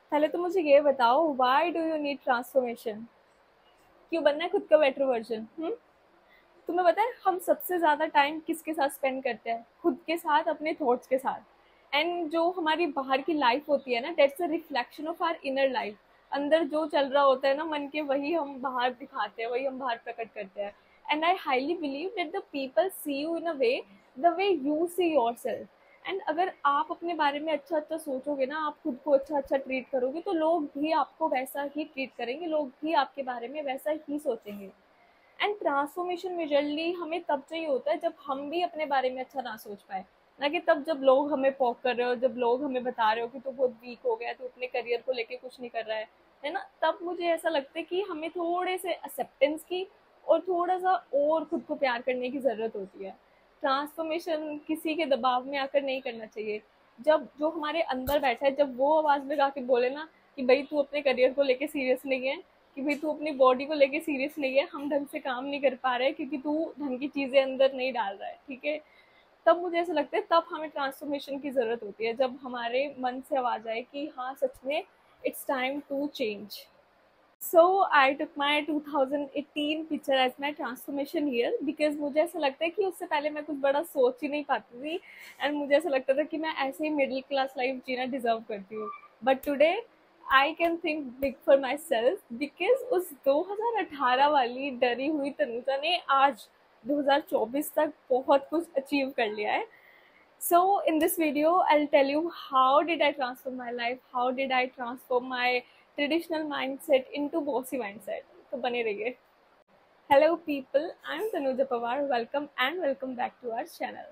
पहले तो मुझे ये बताओ, why do you need transformation? क्यों बनना है खुद का बेटर वर्जन? तुम्हें पता है हम सबसे ज्यादा टाइम किसके साथ स्पेंड करते हैं? खुद के साथ, अपने थॉट्स के साथ। एंड जो हमारी बाहर की लाइफ होती है ना, that's a reflection of our inner life. अंदर जो चल रहा होता है ना मन के, वही हम बाहर दिखाते हैं, वही हम बाहर प्रकट करते हैं। And I highly believe that the people see you in a way, the way you see yourself. And अगर आप अपने बारे में अच्छा अच्छा सोचोगे ना, आप खुद को अच्छा अच्छा ट्रीट करोगे, तो लोग भी आपको वैसा ही ट्रीट करेंगे, लोग भी आपके बारे में वैसा ही सोचेंगे। एंड ट्रांसफॉर्मेशन मेजरली हमें तब चाहिए होता है जब हम भी अपने बारे में अच्छा ना सोच पाए, ना कि तब जब लोग हमें पोक कर रहे हो, जब लोग हमें बता रहे हो कि तू बहुत वीक हो गया, तू अपने करियर को लेके कुछ नहीं कर रहा है ना। तब मुझे ऐसा लगता है कि हमें थोड़े से एक्सेप्टेंस की और थोड़ा सा और खुद को प्यार करने की ज़रूरत होती है। ट्रांसफॉर्मेशन किसी के दबाव में आकर नहीं करना चाहिए। जब जो हमारे अंदर बैठा है, जब वो आवाज़ लगा के बोले ना कि भाई तू अपने करियर को लेके सीरियस नहीं है, कि भाई तू अपनी बॉडी को लेके सीरियस नहीं है, हम ढंग से काम नहीं कर पा रहे क्योंकि तू ढंग की चीजें अंदर नहीं डाल रहा है, ठीक है। तब मुझे ऐसा लगता है तब हमें ट्रांसफॉर्मेशन की जरूरत होती है, जब हमारे मन से आवाज आए कि हाँ सच में it's time to change. So I took my 2018 picture as my transformation year, because मुझे ऐसा लगता है कि उससे पहले मैं कुछ बड़ा सोच ही नहीं पाती थी। एंड मुझे ऐसा लगता था कि मैं ऐसे ही मिडिल क्लास लाइफ जीना डिजर्व करती हूँ। But today I can think big for myself, because उस 2018 वाली डरी हुई तनुजा ने आज 2024 तक बहुत कुछ अचीव कर लिया है। So in this video, I'll tell you how did I transform my life, how did I transform my traditional mindset into bossy mindset. तो बने रहिए। Hello people, I'm Tanuja Pawar. Welcome and welcome back to our channel.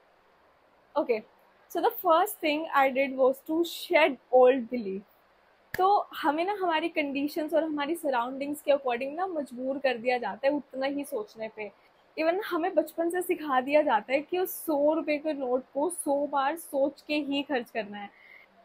Okay, so the first thing I did was to shed old belief. तो हमें ना हमारी conditions और हमारी surroundings के अकॉर्डिंग ना मजबूर कर दिया जाता है उतना ही सोचने पे। इवन हमें बचपन से सिखा दिया जाता है कि उस 100 रुपए के नोट को 100 बार सोच के ही खर्च करना है।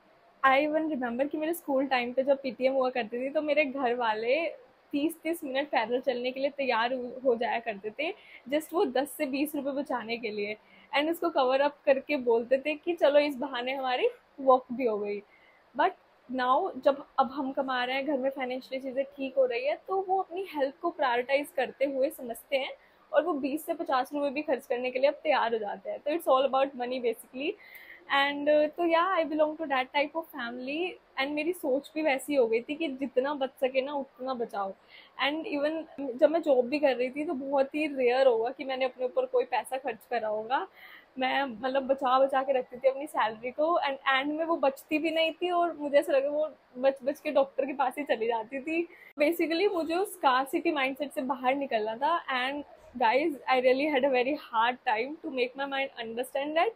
आई इवन रिमेम्बर कि मेरे स्कूल टाइम पे जब पीटीएम हुआ करती थी, तो मेरे घर वाले 30-30 मिनट पैदल चलने के लिए तैयार हो जाया करते थे, जस्ट वो 10 से 20 रुपए बचाने के लिए। एंड उसको कवर अप करके बोलते थे कि चलो इस बहाने हमारी वॉक भी हो गई। बट नाउ जब अब हम कमा रहे हैं, घर में फाइनेंशियली चीज़ें ठीक हो रही है, तो वो अपनी हेल्थ को प्रायोरिटाइज करते हुए समझते हैं, और वो 20 से 50 रुपए भी खर्च करने के लिए अब तैयार हो जाते हैं। तो it's all about money basically. And तो या I belong to that type of family. And मेरी सोच भी वैसी हो गई थी कि जितना बच सके ना उतना बचाओ। एंड इवन जब मैं जॉब भी कर रही थी, तो बहुत ही रेयर होगा कि मैंने अपने ऊपर कोई पैसा खर्च करा होगा। मैं मतलब बचा बचा के रखती थी अपनी सैलरी को, एंड एंड में वो बचती भी नहीं थी, और मुझे ऐसा लगा वो बच बच के डॉक्टर के पास ही चली जाती थी। बेसिकली मुझे उस स्कार्सिटी माइंडसेट से बाहर निकलना था। And guys, I really had a very hard time to make my mind understand that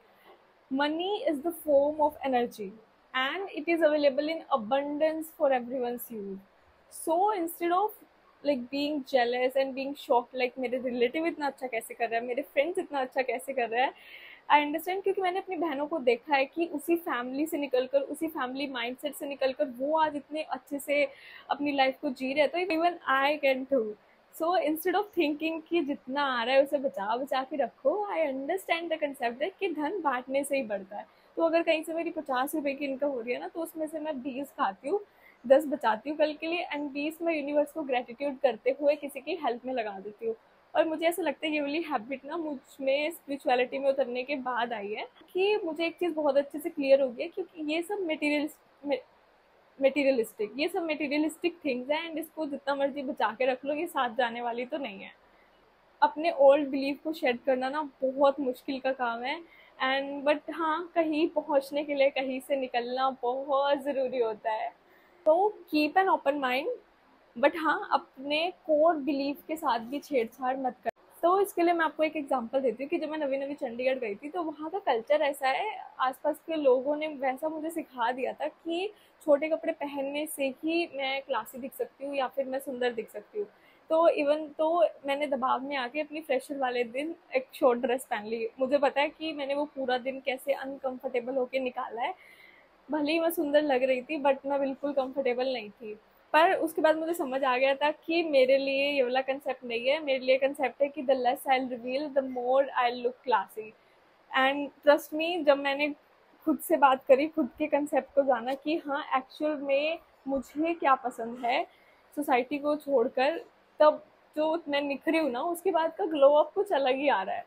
money is the form of energy and it is available in abundance for everyone's use. So instead of like being jealous and being shocked like मेरे relative इतना अच्छा कैसे कर रहा है, मेरे friends इतना अच्छा कैसे कर रहे हैं, आई अंडरस्टैंड, क्योंकि मैंने अपनी बहनों को देखा है कि उसी फैमिली से निकलकर, उसी फैमिली माइंडसेट से निकलकर वो आज इतने अच्छे से अपनी लाइफ को जी रहे हैं। तो even I can too. So instead of thinking कि जितना आ रहा है उसे बचा बचा के रखो, आई अंडरस्टैंड द कंसेप्ट है कि धन बांटने से ही बढ़ता है। तो अगर कहीं से मेरी 50 रुपए की इनकम हो रही है ना, तो उसमें से मैं 20 खाती हूँ, 10 बचाती हूँ कल के लिए, एंड 20 मैं यूनिवर्स को ग्रेटिट्यूड करते हुए किसी की हेल्प में लगा देती हूँ। और मुझे ऐसा लगता है ये वाली हैबिट ना मुझ में स्पिरिचुअलिटी में उतरने के बाद आई है, कि मुझे एक चीज़ बहुत अच्छे से क्लियर हो गई है, क्योंकि ये सब मटेरियलिस्टिक थिंग्स हैं, एंड इसको जितना मर्जी बचा के रख लो, ये साथ जाने वाली तो नहीं है। अपने ओल्ड बिलीफ को शेड करना ना बहुत मुश्किल का काम है। एंड बट हाँ, कहीं पहुँचने के लिए कहीं से निकलना बहुत ज़रूरी होता है। तो keep an open mind, but हाँ अपने कोर बिलीफ के साथ भी छेड़छाड़ मत कर। तो इसके लिए मैं आपको एक एग्जांपल देती हूँ कि जब मैं नवी नवी चंडीगढ़ गई थी, तो वहाँ का कल्चर ऐसा है, आसपास के लोगों ने वैसा मुझे सिखा दिया था कि छोटे कपड़े पहनने से ही मैं क्लासी दिख सकती हूँ या फिर मैं सुंदर दिख सकती हूँ। तो इवन तो मैंने दबाव में आके अपनी फ्रेशर वाले दिन एक शॉर्ट ड्रेस पहन ली। मुझे पता है कि मैंने वो पूरा दिन कैसे अनकंफर्टेबल होके निकाला है। भले ही मैं सुंदर लग रही थी, बट मैं बिल्कुल कंफर्टेबल नहीं थी। पर उसके बाद मुझे समझ आ गया था कि मेरे लिए ये वाला कंसेप्ट नहीं है। मेरे लिए कंसेप्ट है कि the less I reveal the more I look classy. And trust me, जब मैंने खुद से बात करी, खुद के कंसेप्ट को जाना कि हाँ एक्चुअल में मुझे क्या पसंद है सोसाइटी को छोड़कर, तब जो मैं निखरी हूँ ना उसके बाद का ग्लो अप कुछ अलग ही आ रहा है।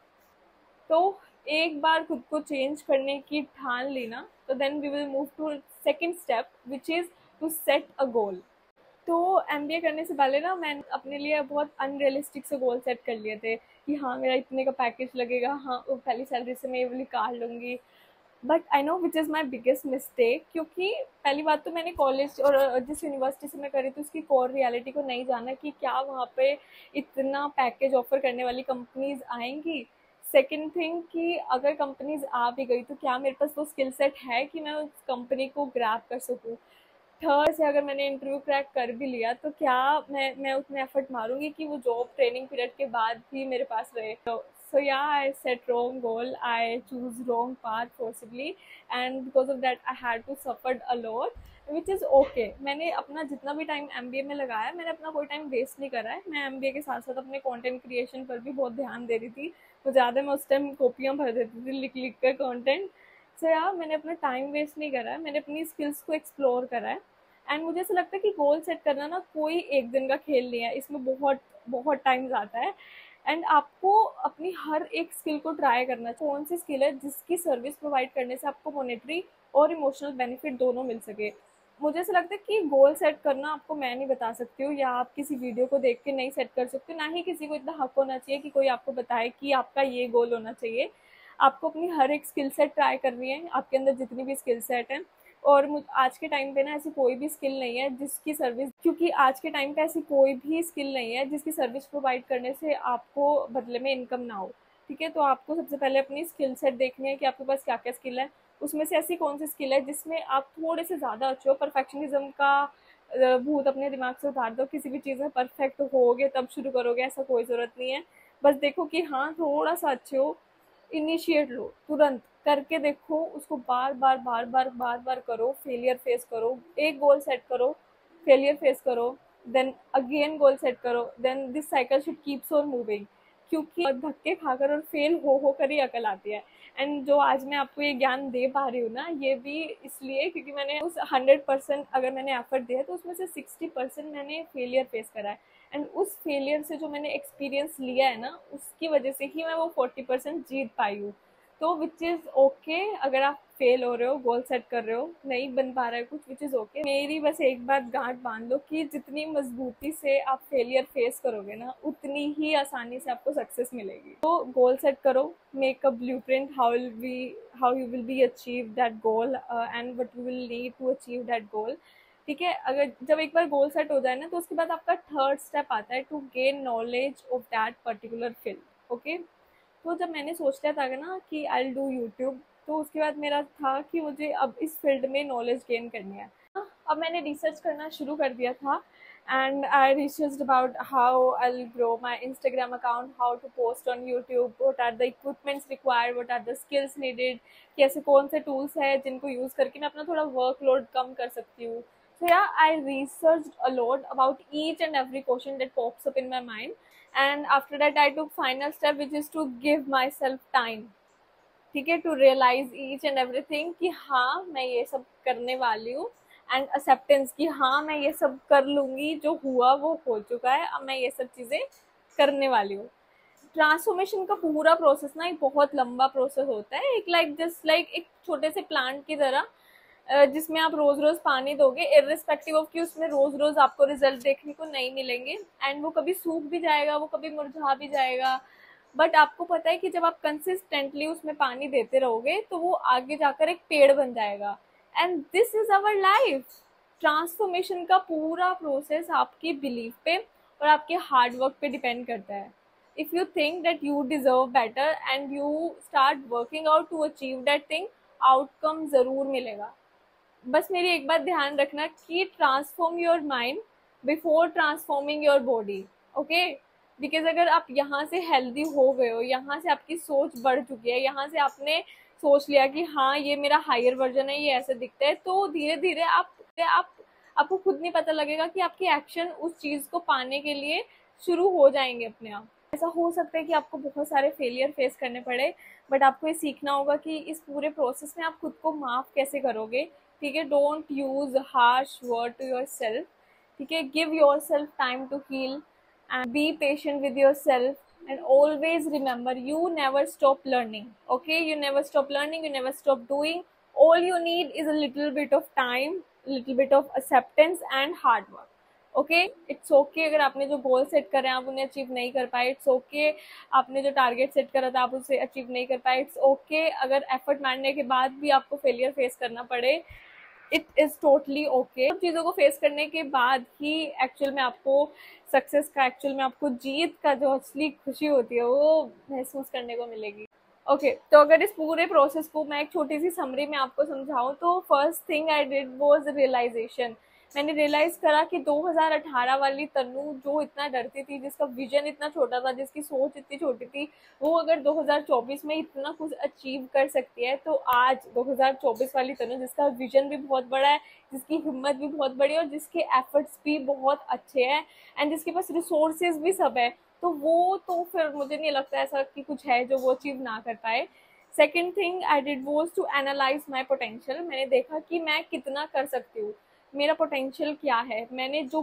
तो एक बार खुद को चेंज करने की ठान ली ना, तो then we will move to second step which is to set a goal. तो एमबीए करने से पहले ना मैंने अपने लिए बहुत अनरियलिस्टिक से गोल सेट कर लिए थे कि हाँ मेरा इतने का पैकेज लगेगा, हाँ वो पहली सैलरी से मैं ये वाली कार लूँगी। But I know which is my biggest mistake, क्योंकि पहली बात तो मैंने कॉलेज और जिस यूनिवर्सिटी से मैं करी थी उसकी कोर रियलिटी को नहीं जाना कि क्या वहाँ पे इतना पैकेज ऑफर करने वाली कंपनीज आएंगी। सेकेंड थिंग कि अगर कंपनीज आ भी गई तो क्या मेरे पास वो स्किल सेट है कि मैं उस कंपनी को ग्रैब कर सकूँ। थर्ड से अगर मैंने इंटरव्यू क्रैक कर भी लिया तो क्या मैं उतने एफर्ट मारूंगी कि वो जॉब ट्रेनिंग पीरियड के बाद भी मेरे पास रहे। So yeah, I set wrong goal, I choose wrong path possibly, and because of that I had to suffered a lot, which is okay। मैंने अपना जितना भी टाइम एमबीए में लगाया मैंने अपना कोई टाइम वेस्ट नहीं करा है। मैं एमबीए के साथ साथ अपने कंटेंट क्रिएशन पर भी बहुत ध्यान दे रही थी, तो ज़्यादा मैं उस टाइम कॉपियाँ भर देती थी लिख लिख कर कंटेंट। सो यार मैंने अपना टाइम वेस्ट नहीं करा है, मैंने अपनी स्किल्स को एक्सप्लोर करा है। एंड मुझे ऐसा लगता है कि गोल सेट करना ना कोई एक दिन का खेल नहीं है, इसमें बहुत बहुत टाइम जाता है। एंड आपको अपनी हर एक स्किल को ट्राई करना चाहिए, कौन सी स्किल है जिसकी सर्विस प्रोवाइड करने से आपको मॉनेटरी और इमोशनल बेनिफिट दोनों मिल सके। मुझे ऐसा लगता है कि गोल सेट करना आपको मैं नहीं बता सकती हूँ, या आप किसी वीडियो को देख के नहीं सेट कर सकते, ना ही किसी को इतना हक होना चाहिए कि कोई आपको बताए कि आपका ये गोल होना चाहिए। आपको अपनी हर एक स्किल सेट ट्राई करनी है, आपके अंदर जितनी भी स्किल सेट है। और आज के टाइम पे ना ऐसी कोई भी स्किल नहीं है जिसकी सर्विस, क्योंकि आज के टाइम पे ऐसी कोई भी स्किल नहीं है जिसकी सर्विस प्रोवाइड करने से आपको बदले में इनकम ना हो। ठीक है, तो आपको सबसे पहले अपनी स्किल सेट देखनी है कि आपके पास क्या क्या स्किल है, उसमें से ऐसी कौन सी स्किल है जिसमें आप थोड़े से ज़्यादा अच्छे हो। परफेक्शनिज्म का भूत अपने दिमाग से उतार दो, किसी भी चीज़ में परफेक्ट होगे तब शुरू करोगे, ऐसा कोई ज़रूरत नहीं है। बस देखो कि हाँ थोड़ा सा अच्छे हो, इनिशिएट लो, तुरंत करके देखो उसको, बार बार बार बार बार बार करो, फेलियर फेस करो, एक गोल सेट करो, फेलियर फेस करो, देन अगेन गोल सेट करो, then this cycle should keeps on moving. क्योंकि धक्के खाकर और फेल हो कर ही अकल आती है। एंड जो आज मैं आपको ये ज्ञान दे पा रही हूँ ना, ये भी इसलिए क्योंकि मैंने उस 100% अगर मैंने एफर्ट दिया तो उसमें से 60% मैंने फेलियर फेस करा है। एंड उस फेलियर से जो मैंने एक्सपीरियंस लिया है ना, उसकी वजह से ही मैं वो 40% जीत पाई हूँ। तो विच इज़ ओके, अगर आप फेल हो रहे हो, गोल सेट कर रहे हो, नहीं बन पा रहा है कुछ, विच इज़ ओके। मेरी बस एक बात गांठ बांध लो कि जितनी मजबूती से आप फेलियर फेस करोगे ना, उतनी ही आसानी से आपको सक्सेस मिलेगी। तो गोल सेट करो, make a blueprint how you will be achieve that goal and what you will need to achieve that goal. ठीक है, अगर जब एक बार गोल सेट हो जाए ना, तो उसके बाद आपका थर्ड स्टेप आता है to gain knowledge of that particular field. Okay, तो जब मैंने सोच लिया था ना कि आई विल डू यूट्यूब, तो उसके बाद मेरा था कि मुझे अब इस फील्ड में नॉलेज गेन करनी है। अब मैंने रिसर्च करना शुरू कर दिया था, and I research about how I will grow my Instagram account, how to post on YouTube, what are the equipments required, what are the skills needed, कैसे कौन से टूल्स है जिनको यूज़ करके मैं अपना थोड़ा वर्कलोड कम कर सकती हूँ। So yeah, I researched a lot about each and every question that pops up in my mind, and after that I took final step which is to give myself time। ठीक है, to realise each and everything कि हाँ मैं ये सब करने वाली हूँ, एंड एक्सेप्टेंस कि हाँ मैं ये सब कर लूँगी, जो हुआ वो हो चुका है, अब मैं ये सब चीज़ें करने वाली हूँ। ट्रांसफॉर्मेशन का पूरा प्रोसेस ना एक बहुत लंबा प्रोसेस होता है, एक जस्ट लाइक एक छोटे से प्लांट की तरह, जिसमें आप रोज रोज पानी दोगे, इर्रिस्पेक्टिव ऑफ कि उसमें रोज रोज आपको रिजल्ट देखने को नहीं मिलेंगे, एंड वो कभी सूख भी जाएगा, वो कभी मुरझा भी जाएगा। बट आपको पता है कि जब आप कंसिस्टेंटली उसमें पानी देते रहोगे तो वो आगे जाकर एक पेड़ बन जाएगा। And this is our life. Transformation का पूरा प्रोसेस आपकी बिलीफ पे और आपके हार्ड वर्क पे डिपेंड करता है। If you think that you deserve better and you start working out to achieve that thing, outcome जरूर मिलेगा। बस मेरी एक बात ध्यान रखना कि transform your mind before transforming your body. Okay, because अगर आप यहाँ से हेल्दी हो गए हो, यहाँ से आपकी सोच बढ़ चुकी है, यहाँ से आपने सोच लिया कि हाँ ये मेरा हायर वर्जन है, ये ऐसे दिखता है, तो धीरे धीरे आपको खुद नहीं पता लगेगा कि आपके एक्शन उस चीज़ को पाने के लिए शुरू हो जाएंगे अपने आप। ऐसा हो सकता है कि आपको बहुत सारे फेलियर फेस करने पड़े, बट आपको ये सीखना होगा कि इस पूरे प्रोसेस में आप खुद को माफ़ कैसे करोगे। ठीक है, don't use harsh word to yourself. ठीक है, give yourself time to heal and be patient with yourself and always remember you never stop learning. Okay, you never stop learning, you never stop doing. All you need is a little bit of time, little bit of acceptance and hard work. Okay, it's okay अगर आपने जो goal set करे आप उन्हें achieve नहीं कर पाए। It's okay आपने जो टारगेट सेट करा था आप उसे अचीव नहीं कर पाए। इट्स ओके अगर एफर्ट मारने के बाद भी आपको फेलियर फेस करना पड़े। It is totally okay. चीज़ों को फेस करने के बाद ही एक्चुअल में आपको सक्सेस का, एक्चुअल में आपको जीत का जो असली खुशी होती है वो महसूस करने को मिलेगी। ओके, तो अगर इस पूरे प्रोसेस को मैं एक छोटी सी समरी में आपको समझाऊं तो first thing I did was realisation. मैंने रियलाइज करा कि 2018 वाली तन्नू जो इतना डरती थी, जिसका विजन इतना छोटा था, जिसकी सोच इतनी छोटी थी, वो अगर 2024 में इतना कुछ अचीव कर सकती है, तो आज 2024 वाली तन्नू जिसका विजन भी बहुत बड़ा है, जिसकी हिम्मत भी बहुत बड़ी है और जिसके एफर्ट्स भी बहुत अच्छे हैं एंड जिसके पास रिसोर्सेज भी सब है, तो वो तो फिर मुझे नहीं लगता ऐसा कि कुछ है जो वो अचीव ना कर पाए। Second thing I did was to analyse my potential. मैंने देखा कि मैं कितना कर सकती हूँ, मेरा पोटेंशियल क्या है। मैं जो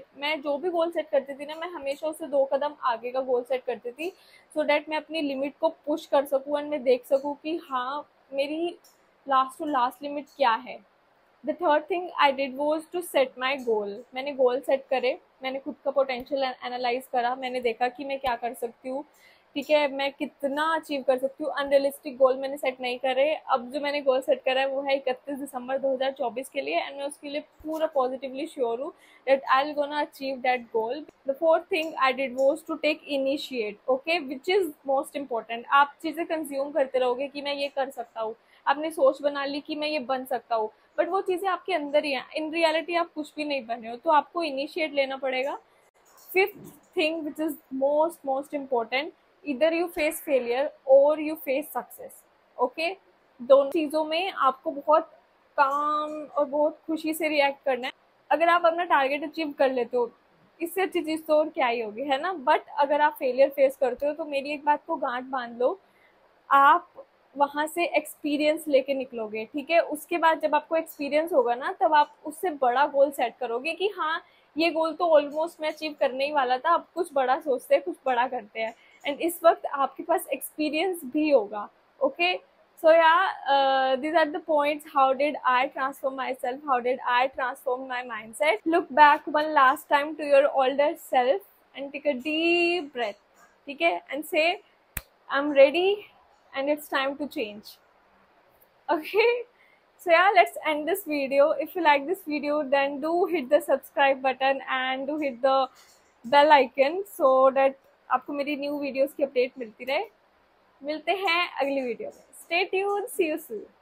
भी गोल सेट करती थी ना, मैं हमेशा उससे 2 कदम आगे का गोल सेट करती थी, सो डैट मैं अपनी लिमिट को पुश कर सकूँ एंड मैं देख सकूँ कि हाँ मेरी लास्ट टू लास्ट लिमिट क्या है। The third thing I did was to set my goal. मैंने गोल सेट करे, मैंने खुद का पोटेंशियल एनालाइज करा, मैंने देखा कि मैं क्या कर सकती हूँ। ठीक है, मैं कितना अचीव कर सकती हूँ। अनरियलिस्टिक गोल मैंने सेट नहीं करे। अब जो मैंने गोल सेट करा है वो है 31 दिसंबर 2024 के लिए, एंड मैं उसके लिए पूरा पॉजिटिवली श्योर हूँ that I will gonna achieve that goal. The fourth thing I did was to take initiate. Okay, which is most important. आप चीज़ें कंज्यूम करते रहोगे कि मैं ये कर सकता हूँ, आपने सोच बना ली कि मैं ये बन सकता हूँ, बट वो चीज़ें आपके अंदर ही हैं। इन रियलिटी आप कुछ भी नहीं बने हो, तो आपको इनिशिएट लेना पड़ेगा। Fifth thing which is most important, इधर यू फेस फेलियर और यू फेस सक्सेस। ओके, दोनों चीज़ों में आपको बहुत काम और बहुत खुशी से रिएक्ट करना है। अगर आप अपना टारगेट अचीव कर लेते हो, इससे अच्छी चीज़ तो और क्या ही होगी, है ना। बट अगर आप फेलियर फेस करते हो तो मेरी एक बात को गांठ बांध लो, आप वहाँ से एक्सपीरियंस लेके निकलोगे। ठीक है, उसके बाद जब आपको एक्सपीरियंस होगा ना, तब आप उससे बड़ा गोल सेट करोगे कि हाँ ये गोल तो ऑलमोस्ट मैं अचीव करने ही वाला था, अब कुछ बड़ा सोचते हैं, कुछ बड़ा करते हैं। एंड इस वक्त आपके पास एक्सपीरियंस भी होगा। Okay, so yeah, these are the points. How did I transform myself? How did I transform my mindset? Look back one last time to your older self and take a deep breath. ठीक है, and say I'm ready and it's time to change. Okay, so yeah, let's end this video. If you like this video, then do hit the subscribe button and do hit the bell icon so that आपको मेरी new videos की update मिलती रहे। मिलते हैं अगली video में। Stay tuned, see you soon.